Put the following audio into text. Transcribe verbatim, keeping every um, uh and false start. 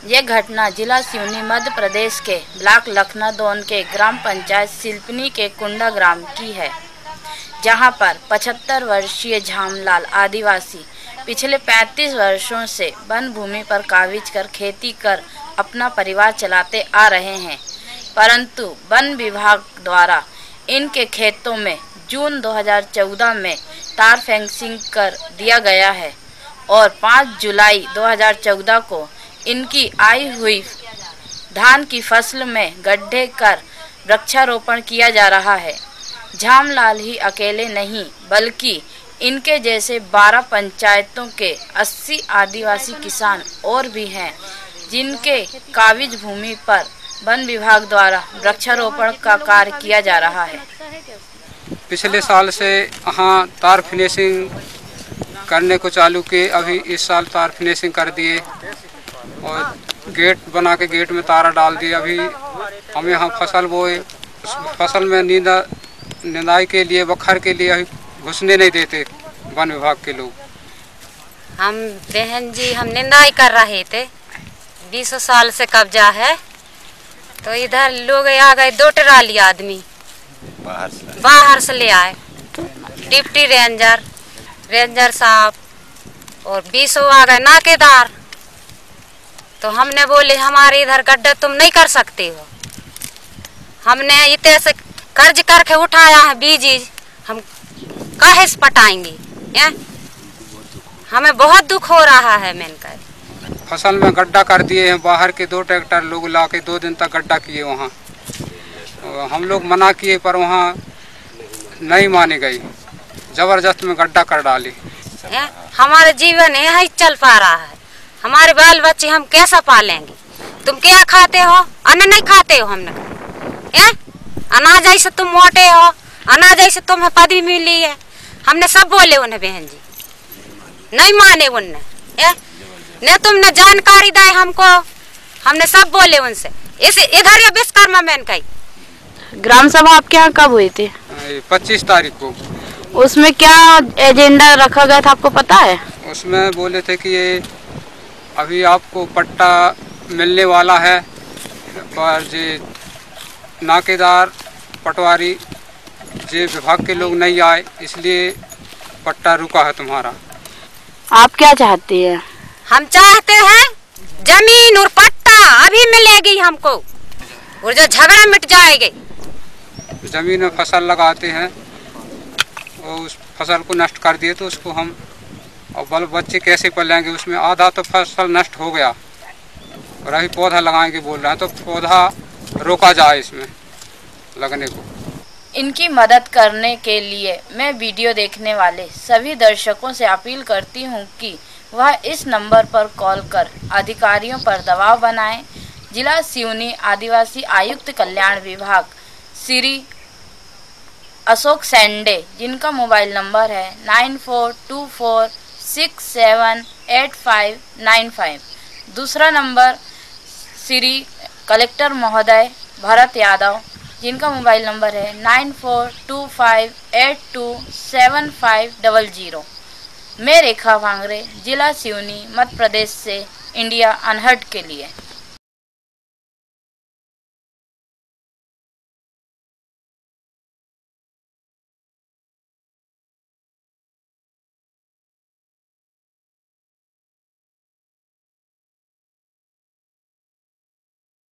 यह घटना जिला सिवनी मध्य प्रदेश के ब्लॉक लखनादौन के ग्राम पंचायत सिलपनी के कुंडा ग्राम की है, जहां पर पचहत्तर वर्षीय झामलाल आदिवासी पिछले पैंतीस वर्षों से वन भूमि पर काबिज कर खेती कर अपना परिवार चलाते आ रहे हैं। परंतु वन विभाग द्वारा इनके खेतों में जून दो हज़ार चौदह में तार फेंसिंग कर दिया गया है और पाँच जुलाई दो हज़ार चौदह को इनकी आई हुई धान की फसल में गड्ढे कर वृक्षारोपण किया जा रहा है। झामलाल ही अकेले नहीं बल्कि इनके जैसे बारह पंचायतों के अस्सी आदिवासी किसान और भी हैं, जिनके काबिज भूमि पर वन विभाग द्वारा वृक्षारोपण का कार्य किया जा रहा है। पिछले साल से यहाँ तार फिनिशिंग करने को चालू किए, अभी इस साल तार फिनिशिंग कर दिए और गेट बना के गेट में तारा डाल दिए। अभी हम यहाँ फसल बोए, उस फसल में नींदा निंदाई के लिए बखर के लिए अभी घुसने नहीं देते वन विभाग के लोग। हम बहन जी हम निंदाई कर रहे थे, बीसों साल से कब्जा है, तो इधर लोग आ गए, दो ट्राली आदमी बाहर से बाहर से ले आए, डिप्टी रेंजर रेंजर साहब और बीसों आ गए नाकेदार। तो हमने बोले हमारे इधर गड्ढा तुम नहीं कर सकते हो, हमने इतने से कर्ज करके उठाया है बीज, हम काहे से पटाएंगे, या? हमें बहुत दुख हो रहा है। मैंने कहा फसल में गड्ढा कर दिए हैं, बाहर के दो ट्रैक्टर लोग ला के दो दिन तक गड्ढा किए वहाँ। हम लोग मना किए पर वहाँ नहीं मानी गई, जबरदस्त में गड्ढा कर डाली। हमारे जीवन यही चल पा रहा है, हमारे बाल बच्चे हम कैसा पालेंगे? तुम क्या खाते हो? अन्न नहीं खाते हो? हमने कहा अनाज ऐसे तुम मोटे हो, अनाज ऐसे तुम्हें पदवी मिली है, हमने सब बोले उन्हें। बहन जी नहीं माने उनने, ने तुमने जानकारी दी हमको, हमने सब बोले उनसे। इस इधर ये विश्वकर्मा मैंने कही ग्राम सभा आपके यहाँ कब हुई थी? पच्चीस तारीख को। उसमें क्या एजेंडा रखा गया था आपको पता है? उसमें बोले थे कि ये अभी आपको पट्टा मिलने वाला है, पर जे नाकेदार पटवारी जे विभाग के लोग नहीं आए, इसलिए पट्टा रुका है तुम्हारा। आप क्या चाहती हैं? हम चाहते हैं जमीन और पट्टा अभी मिलेगी हमको, और जो झगड़ा मिट जाएगी। जमीन में फसल लगाते हैं और उस फसल को नष्ट कर दिए तो उसको हम और बल बच्चे कैसे पलेंगे? उसमें आधा तो फसल नष्ट हो गया और अभी पौधा लगाएंगे बोल रहे हैं, तो पौधा रोका जाए इसमें लगने को। इनकी मदद करने के लिए मैं वीडियो देखने वाले सभी दर्शकों से अपील करती हूं कि वह इस नंबर पर कॉल कर अधिकारियों पर दबाव बनाएं। जिला सिवनी आदिवासी आयुक्त कल्याण विभाग श्री अशोक सेंडे, जिनका मोबाइल नंबर है nine four two four six seven eight five nine five. दूसरा नंबर श्री कलेक्टर महोदय भरत यादव, जिनका मोबाइल नंबर है nine four two five eight two seven five double zero. मैं रेखा भांगरे, जिला सिवनी मध्य प्रदेश से इंडिया अनहर्ड के लिए।